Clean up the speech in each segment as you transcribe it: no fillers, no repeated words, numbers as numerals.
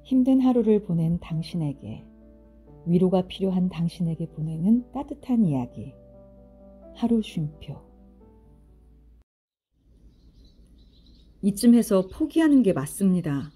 힘든 하루를 보낸 당신에게, 위로가 필요한 당신에게 보내는 따뜻한 이야기. 하루 쉼표. 이쯤 해서 포기하는 게 맞습니다.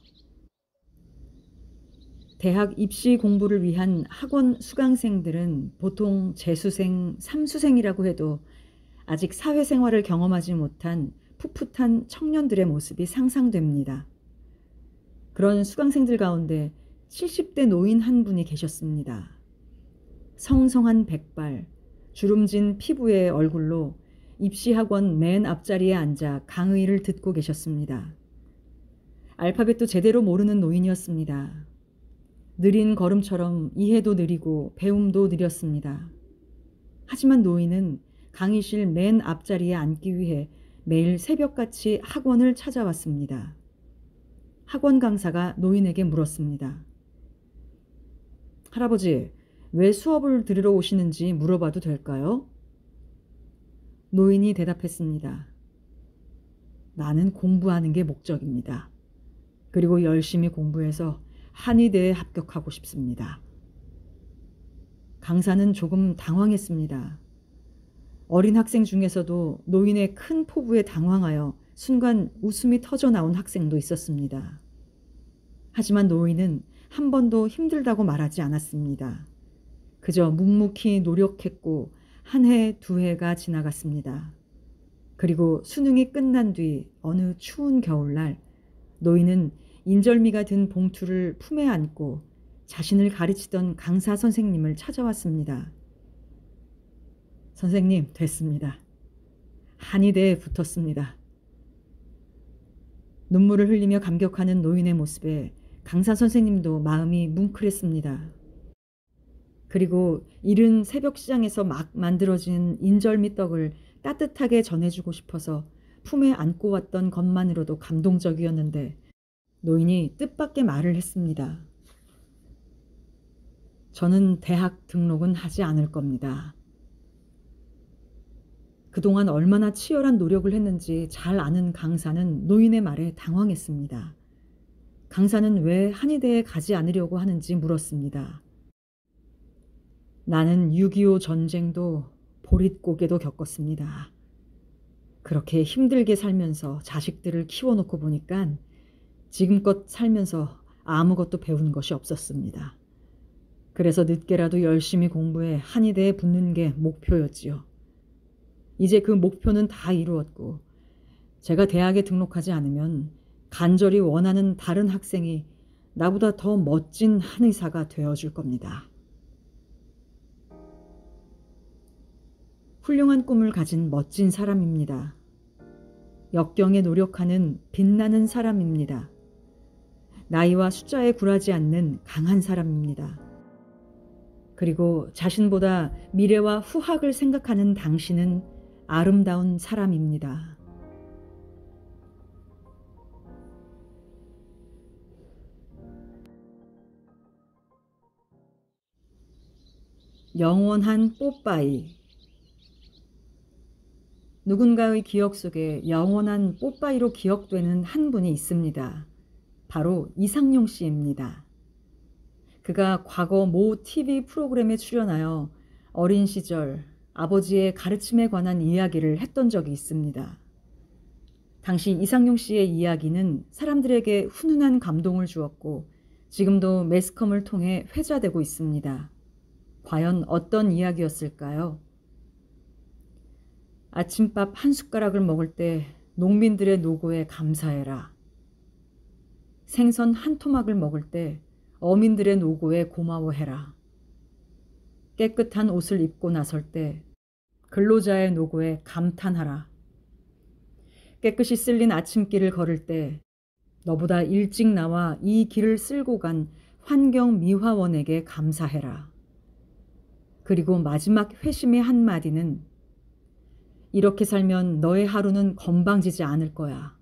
대학 입시 공부를 위한 학원 수강생들은 보통 재수생, 삼수생이라고 해도 아직 사회생활을 경험하지 못한 풋풋한 청년들의 모습이 상상됩니다. 그런 수강생들 가운데 70대 노인 한 분이 계셨습니다. 성성한 백발, 주름진 피부의 얼굴로 입시학원 맨 앞자리에 앉아 강의를 듣고 계셨습니다. 알파벳도 제대로 모르는 노인이었습니다. 느린 걸음처럼 이해도 느리고 배움도 느렸습니다. 하지만 노인은 강의실 맨 앞자리에 앉기 위해 매일 새벽같이 학원을 찾아왔습니다. 학원 강사가 노인에게 물었습니다. 할아버지, 왜 수업을 들으러 오시는지 물어봐도 될까요? 노인이 대답했습니다. 나는 공부하는 게 목적입니다. 그리고 열심히 공부해서 한의대에 합격하고 싶습니다. 강사는 조금 당황했습니다. 어린 학생 중에서도 노인의 큰 포부에 당황하여 순간 웃음이 터져 나온 학생도 있었습니다. 하지만 노인은 한 번도 힘들다고 말하지 않았습니다. 그저 묵묵히 노력했고 한 해, 두 해가 지나갔습니다. 그리고 수능이 끝난 뒤 어느 추운 겨울날 노인은 인절미가 든 봉투를 품에 안고 자신을 가르치던 강사 선생님을 찾아왔습니다. 선생님, 됐습니다. 한의대에 붙었습니다. 눈물을 흘리며 감격하는 노인의 모습에 강사 선생님도 마음이 뭉클했습니다. 그리고 이른 새벽 시장에서 막 만들어진 인절미 떡을 따뜻하게 전해주고 싶어서 품에 안고 왔던 것만으로도 감동적이었는데 노인이 뜻밖의 말을 했습니다. 저는 대학 등록은 하지 않을 겁니다. 그동안 얼마나 치열한 노력을 했는지 잘 아는 강사는 노인의 말에 당황했습니다. 강사는 왜 한의대에 가지 않으려고 하는지 물었습니다. 나는 6.25 전쟁도 보릿고개도 겪었습니다. 그렇게 힘들게 살면서 자식들을 키워놓고 보니까 지금껏 살면서 아무것도 배운 것이 없었습니다. 그래서 늦게라도 열심히 공부해 한의대에 붙는 게 목표였지요. 이제 그 목표는 다 이루었고 제가 대학에 등록하지 않으면 간절히 원하는 다른 학생이 나보다 더 멋진 한의사가 되어줄 겁니다. 훌륭한 꿈을 가진 멋진 사람입니다. 역경에 노력하는 빛나는 사람입니다. 나이와 숫자에 굴하지 않는 강한 사람입니다. 그리고 자신보다 미래와 후학을 생각하는 당신은 아름다운 사람입니다. 영원한 뽀빠이. 누군가의 기억 속에 영원한 뽀빠이로 기억되는 한 분이 있습니다. 바로 이상용 씨입니다. 그가 과거 모 TV 프로그램에 출연하여 어린 시절 아버지의 가르침에 관한 이야기를 했던 적이 있습니다. 당시 이상용 씨의 이야기는 사람들에게 훈훈한 감동을 주었고 지금도 매스컴을 통해 회자되고 있습니다. 과연 어떤 이야기였을까요? 아침밥 한 숟가락을 먹을 때 농민들의 노고에 감사해라. 생선 한 토막을 먹을 때 어민들의 노고에 고마워해라. 깨끗한 옷을 입고 나설 때 근로자의 노고에 감탄하라. 깨끗이 쓸린 아침길을 걸을 때 너보다 일찍 나와 이 길을 쓸고 간 환경미화원에게 감사해라. 그리고 마지막 회심의 한마디는 이렇게 살면 너의 하루는 건방지지 않을 거야.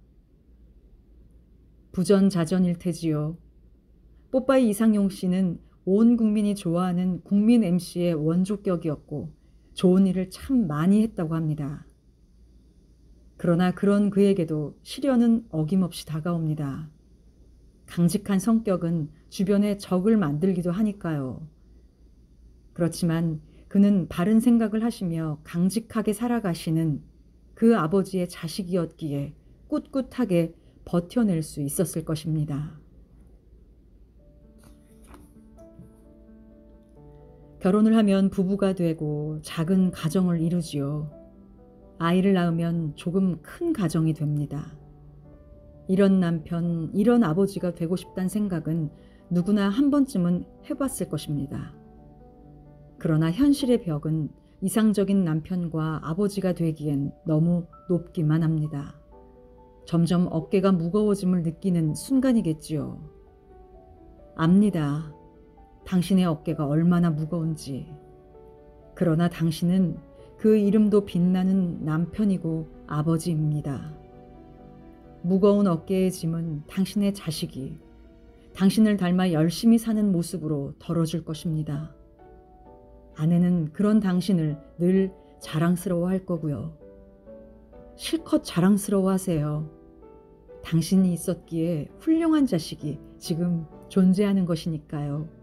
부전자전일 테지요. 뽀빠이 이상용 씨는 온 국민이 좋아하는 국민 MC의 원조격이었고 좋은 일을 참 많이 했다고 합니다. 그러나 그런 그에게도 시련은 어김없이 다가옵니다. 강직한 성격은 주변에 적을 만들기도 하니까요. 그렇지만 그는 바른 생각을 하시며 강직하게 살아가시는 그 아버지의 자식이었기에 꿋꿋하게 버텨낼 수 있었을 것입니다. 결혼을 하면 부부가 되고 작은 가정을 이루지요. 아이를 낳으면 조금 큰 가정이 됩니다. 이런 남편, 이런 아버지가 되고 싶다는 생각은 누구나 한 번쯤은 해봤을 것입니다. 그러나 현실의 벽은 이상적인 남편과 아버지가 되기엔 너무 높기만 합니다. 점점 어깨가 무거워짐을 느끼는 순간이겠지요. 압니다. 당신의 어깨가 얼마나 무거운지. 그러나 당신은 그 이름도 빛나는 남편이고 아버지입니다. 무거운 어깨의 짐은 당신의 자식이 당신을 닮아 열심히 사는 모습으로 덜어줄 것입니다. 아내는 그런 당신을 늘 자랑스러워할 거고요. 실컷 자랑스러워하세요. 당신이 있었기에 훌륭한 자식이 지금 존재하는 것이니까요.